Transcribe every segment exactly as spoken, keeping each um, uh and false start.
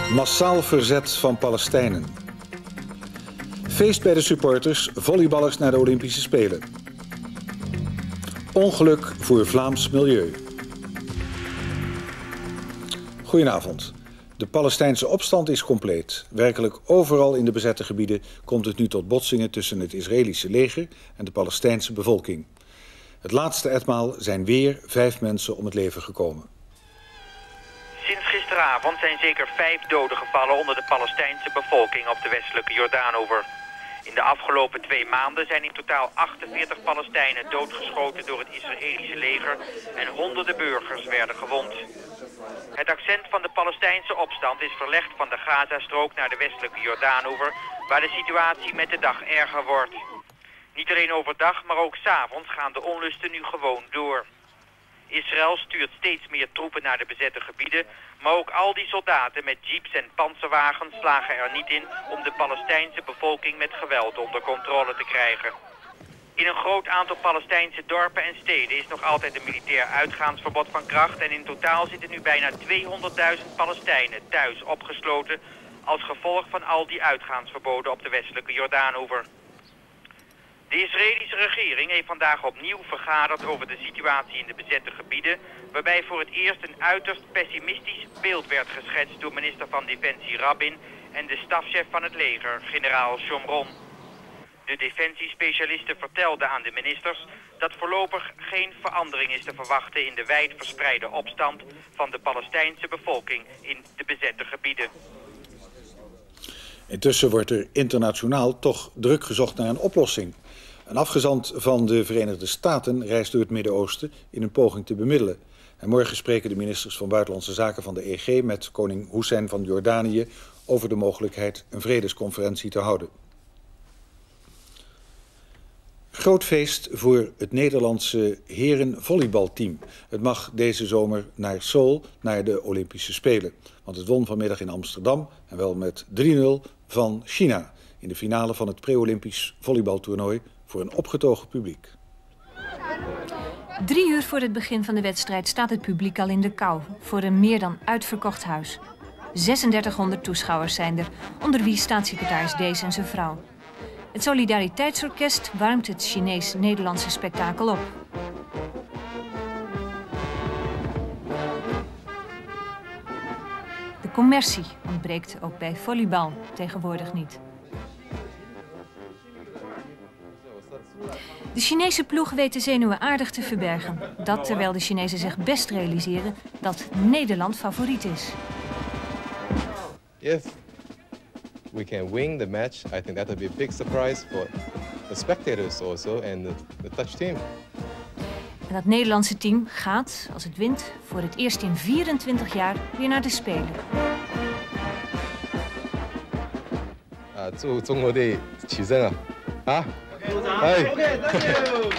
Massaal verzet van Palestijnen. Feest bij de supporters, volleyballers naar de Olympische Spelen. Ongeluk voor Vlaams milieu. Goedenavond. De Palestijnse opstand is compleet. Werkelijk overal in de bezette gebieden komt het nu tot botsingen tussen het Israëlische leger en de Palestijnse bevolking. Het laatste etmaal zijn weer vijf mensen om het leven gekomen. Sinds gisteravond zijn zeker vijf doden gevallen onder de Palestijnse bevolking op de westelijke Jordaanoever. In de afgelopen twee maanden zijn in totaal achtenveertig Palestijnen doodgeschoten door het Israëlische leger en honderden burgers werden gewond. Het accent van de Palestijnse opstand is verlegd van de Gazastrook naar de westelijke Jordaanoever, waar de situatie met de dag erger wordt. Niet alleen overdag, maar ook 's avonds gaan de onlusten nu gewoon door. Israël stuurt steeds meer troepen naar de bezette gebieden, maar ook al die soldaten met jeeps en panzerwagens slagen er niet in om de Palestijnse bevolking met geweld onder controle te krijgen. In een groot aantal Palestijnse dorpen en steden is nog altijd een militair uitgaansverbod van kracht en in totaal zitten nu bijna tweehonderdduizend Palestijnen thuis opgesloten als gevolg van al die uitgaansverboden op de westelijke Jordaanoever. De Israëlische regering heeft vandaag opnieuw vergaderd over de situatie in de bezette gebieden, waarbij voor het eerst een uiterst pessimistisch beeld werd geschetst door minister van Defensie Rabin en de stafchef van het leger, generaal Shomron. De defensiespecialisten vertelden aan de ministers dat voorlopig geen verandering is te verwachten in de wijd verspreide opstand van de Palestijnse bevolking in de bezette gebieden. Intussen wordt er internationaal toch druk gezocht naar een oplossing. Een afgezant van de Verenigde Staten reist door het Midden-Oosten in een poging te bemiddelen. En morgen spreken de ministers van Buitenlandse Zaken van de E G met koning Hussein van Jordanië over de mogelijkheid een vredesconferentie te houden. Groot feest voor het Nederlandse herenvolleybalteam. Het mag deze zomer naar Seoul, naar de Olympische Spelen. Want het won vanmiddag in Amsterdam en wel met drie nul van China in de finale van het pre-Olympisch volleybaltoernooi voor een opgetogen publiek. Drie uur voor het begin van de wedstrijd staat het publiek al in de kou voor een meer dan uitverkocht huis. zesendertighonderd toeschouwers zijn er, onder wie staatssecretaris Dees en zijn vrouw. Het Solidariteitsorkest warmt het Chinees-Nederlandse spektakel op. De commercie ontbreekt ook bij volleybal tegenwoordig niet. De Chinese ploeg weet de zenuwen aardig te verbergen. Dat terwijl de Chinezen zich best realiseren dat Nederland favoriet is. If we can win the match, I think that would be a big surprise for the spectators also and the, the Dutch team. En dat Nederlandse team gaat, als het wint, voor het eerst in vierentwintig jaar weer naar de Spelen. Ah, 祝中国队取胜啊！啊，哎。Okay, thank you.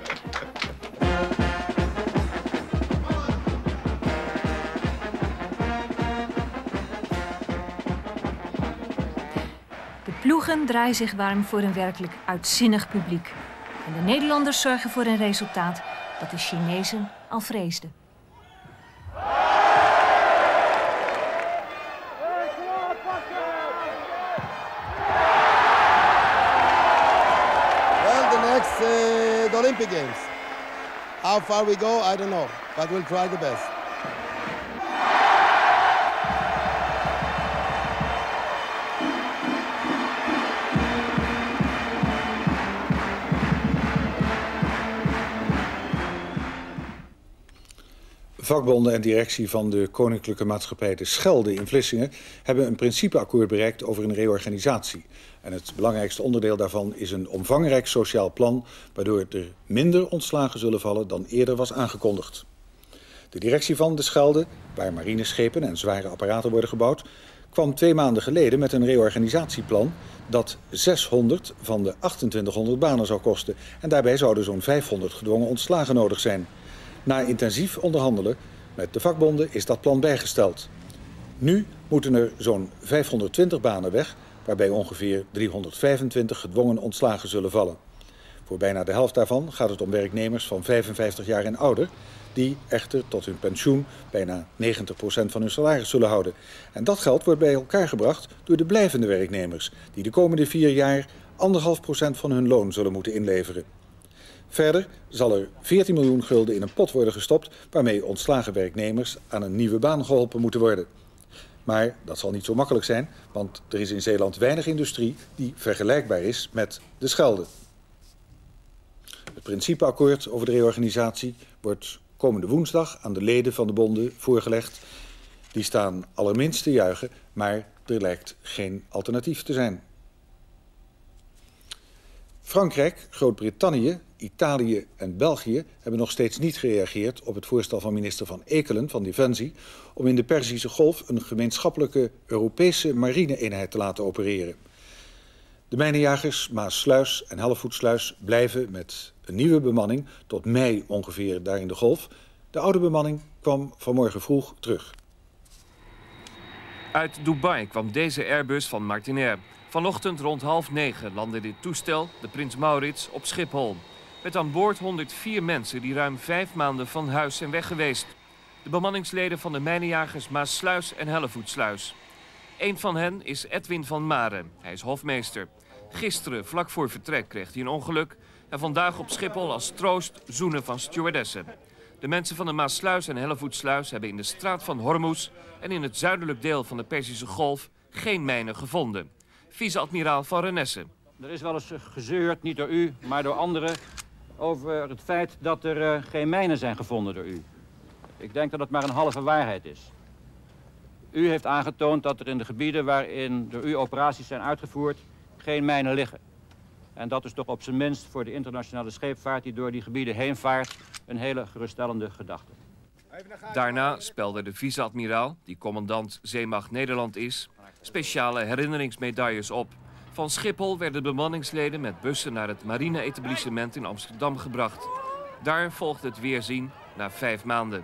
De ploegen draaien zich warm voor een werkelijk uitzinnig publiek. En de Nederlanders zorgen voor een resultaat dat de Chinezen al vreesden. Well, the next uh, the Olympic Games. How far we go, I don't know, but we'll try the best. Vakbonden en directie van de Koninklijke Maatschappij de Schelde in Vlissingen hebben een principeakkoord bereikt over een reorganisatie. En het belangrijkste onderdeel daarvan is een omvangrijk sociaal plan, waardoor er minder ontslagen zullen vallen dan eerder was aangekondigd. De directie van de Schelde, waar marineschepen en zware apparaten worden gebouwd, kwam twee maanden geleden met een reorganisatieplan dat zeshonderd van de achtentwintighonderd banen zou kosten. En daarbij zouden zo'n vijfhonderd gedwongen ontslagen nodig zijn. Na intensief onderhandelen met de vakbonden is dat plan bijgesteld. Nu moeten er zo'n vijfhonderdtwintig banen weg, waarbij ongeveer driehonderdvijfentwintig gedwongen ontslagen zullen vallen. Voor bijna de helft daarvan gaat het om werknemers van vijfenvijftig jaar en ouder, die echter tot hun pensioen bijna negentig procent van hun salaris zullen houden. En dat geld wordt bij elkaar gebracht door de blijvende werknemers, die de komende vier jaar anderhalf procent van hun loon zullen moeten inleveren. Verder zal er veertien miljoen gulden in een pot worden gestopt, waarmee ontslagen werknemers aan een nieuwe baan geholpen moeten worden. Maar dat zal niet zo makkelijk zijn, want er is in Zeeland weinig industrie die vergelijkbaar is met de Schelde. Het principeakkoord over de reorganisatie wordt komende woensdag aan de leden van de bonden voorgelegd. Die staan allerminst te juichen, maar er lijkt geen alternatief te zijn. Frankrijk, Groot-Brittannië, Italië en België hebben nog steeds niet gereageerd op het voorstel van minister Van Ekelen van Defensie om in de Perzische Golf een gemeenschappelijke Europese marine-eenheid te laten opereren. De mijnenjagers Maas-Sluis en Hellevoetsluis blijven met een nieuwe bemanning tot mei ongeveer daar in de Golf. De oude bemanning kwam vanmorgen vroeg terug. Uit Dubai kwam deze Airbus van Martinair. Vanochtend rond half negen landde dit toestel, de Prins Maurits, op Schiphol. Met aan boord honderdvier mensen die ruim vijf maanden van huis zijn weg geweest. De bemanningsleden van de mijnenjagers Maas-Sluis en Hellevoetsluis. Een van hen is Edwin van Maren. Hij is hofmeester. Gisteren, vlak voor vertrek, kreeg hij een ongeluk. En vandaag op Schiphol als troost zoenen van stewardessen. De mensen van de Maas-Sluis en Hellevoetsluis hebben in de straat van Hormuz en in het zuidelijk deel van de Perzische Golf geen mijnen gevonden. Vice-admiraal van Renesse. Er is wel eens gezeurd, niet door u, maar door anderen, over het feit dat er uh, geen mijnen zijn gevonden door u. Ik denk dat het maar een halve waarheid is. U heeft aangetoond dat er in de gebieden waarin door u operaties zijn uitgevoerd geen mijnen liggen. En dat is toch op zijn minst voor de internationale scheepvaart die door die gebieden heen vaart een hele geruststellende gedachte. Daarna spelde de vice-admiraal, die commandant Zeemacht Nederland is, speciale herinneringsmedailles op. Van Schiphol werden bemanningsleden met bussen naar het marine-etablissement in Amsterdam gebracht. Daar volgde het weerzien na vijf maanden.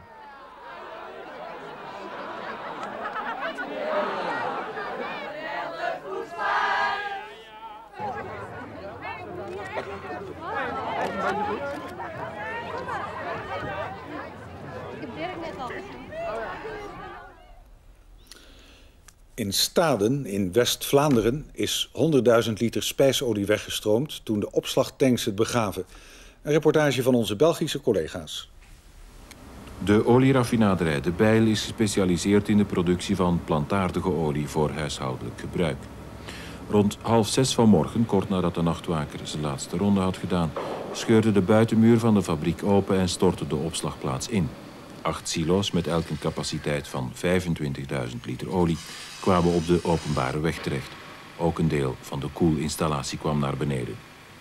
In Staden in West-Vlaanderen is honderdduizend liter spijsolie weggestroomd toen de opslagtanks het begaven. Een reportage van onze Belgische collega's. De olieraffinaderij De Bijl is gespecialiseerd in de productie van plantaardige olie voor huishoudelijk gebruik. Rond half zes vanmorgen, kort nadat de nachtwaker zijn laatste ronde had gedaan, scheurde de buitenmuur van de fabriek open en stortte de opslagplaats in. Acht silo's met elk een capaciteit van vijfentwintigduizend liter olie kwamen op de openbare weg terecht. Ook een deel van de koelinstallatie kwam naar beneden.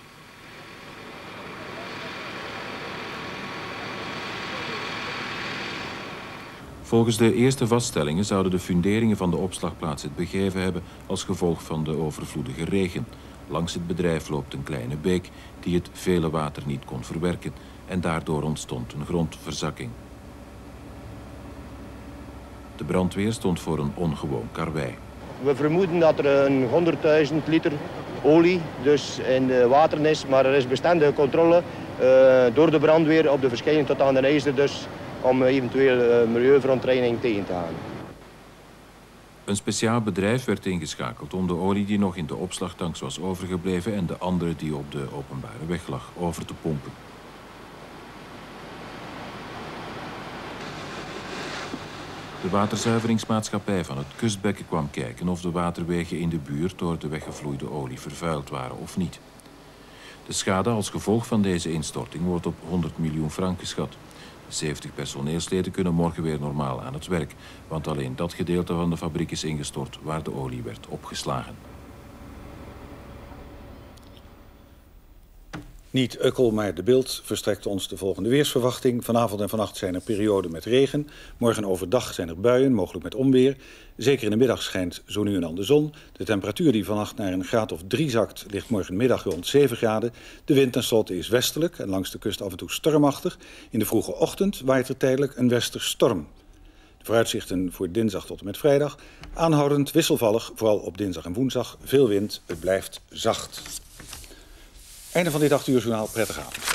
Volgens de eerste vaststellingen zouden de funderingen van de opslagplaats het begeven hebben als gevolg van de overvloedige regen. Langs het bedrijf loopt een kleine beek die het vele water niet kon verwerken en daardoor ontstond een grondverzakking. De brandweer stond voor een ongewoon karwei. We vermoeden dat er een honderdduizend liter olie dus in de water is, maar er is bestendige controle uh, door de brandweer op de verschijning tot aan de ijzer, dus om eventueel uh, milieuverontreiniging tegen te gaan. Een speciaal bedrijf werd ingeschakeld om de olie die nog in de opslagtanks was overgebleven en de andere die op de openbare weg lag over te pompen. De waterzuiveringsmaatschappij van het kustbekken kwam kijken of de waterwegen in de buurt door de weggevloeide olie vervuild waren of niet. De schade als gevolg van deze instorting wordt op honderd miljoen frank geschat. zeventig personeelsleden kunnen morgen weer normaal aan het werk, want alleen dat gedeelte van de fabriek is ingestort waar de olie werd opgeslagen. Niet Ukkel, maar De Bild verstrekt ons de volgende weersverwachting. Vanavond en vannacht zijn er perioden met regen. Morgen overdag zijn er buien, mogelijk met onweer. Zeker in de middag schijnt zo nu en dan de zon. De temperatuur die vannacht naar een graad of drie zakt, ligt morgenmiddag rond zeven graden. De wind tenslotte is westelijk en langs de kust af en toe stormachtig. In de vroege ochtend waait er tijdelijk een westerstorm. De vooruitzichten voor dinsdag tot en met vrijdag. Aanhoudend wisselvallig, vooral op dinsdag en woensdag. Veel wind, het blijft zacht. Einde van dit acht uur journaal. Prettige avond.